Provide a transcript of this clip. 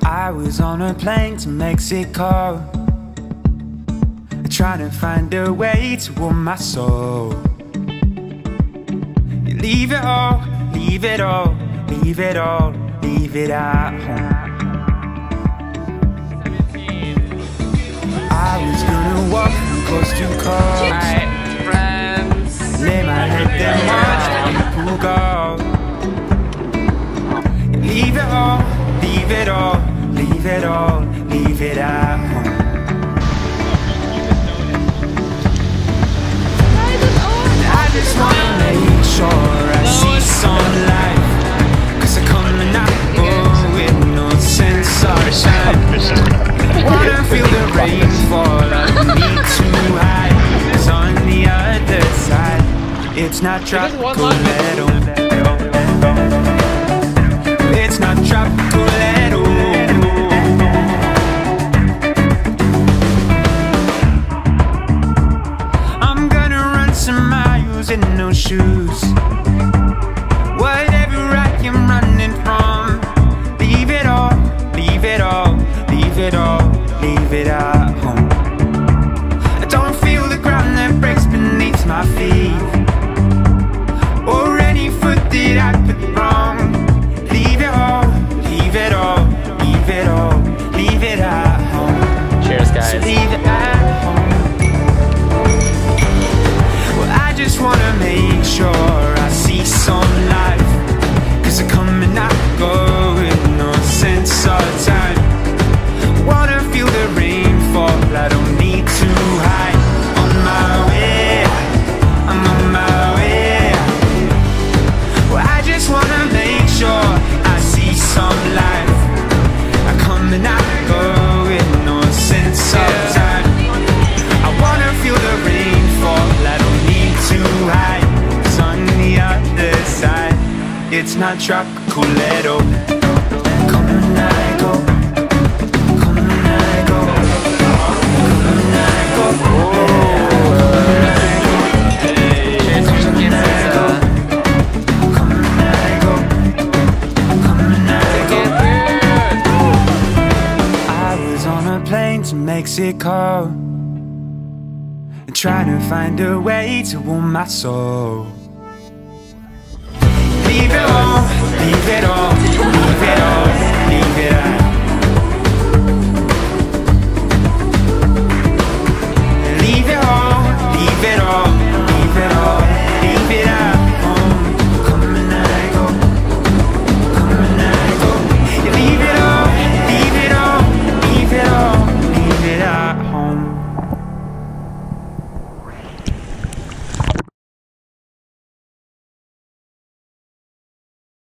I was on a plane to Mexico, trying to find a way to warm my soul. You leave it all, leave it all, leave it all, leave it at home. I was gonna walk from coast to coast. Alright, friends. Lay my head there, watch people go. You leave it all, leave it all, leave it all, leave it at home. I just wanna make sure I see some life, 'cause I come and I go with no sense of shine. Wanna feel the rain fall, I don't need to hide, 'cause on the other side, it's not tropical at all. It's not tropical at all. I'm gonna run some miles in no shoes. Whatever I am running from, leave it all, leave it all, leave it all, leave it at home. I don't feel the ground that breaks beneath my feet, or any foot that I put wrong. Leave it all, leave it all, leave it all, leave it at home. Cheers, guys. So leave it at home. Well, I just wanna make sure I see some life, 'cause I come and I go with no sense of time. Wanna feel the rain fall, I don't need to hide. On my way, I'm on my way. Well, I just wanna make sure I see some life. I come and I go with no sense of time. I wanna feel the rain fall, I don't need to hide, 'cause on the other side, it's not tropical at all. Come and I go, come and I go, come and I go, to Mexico, and trying to find a way to warm my soul. Leave it all, leave it all, leave it all.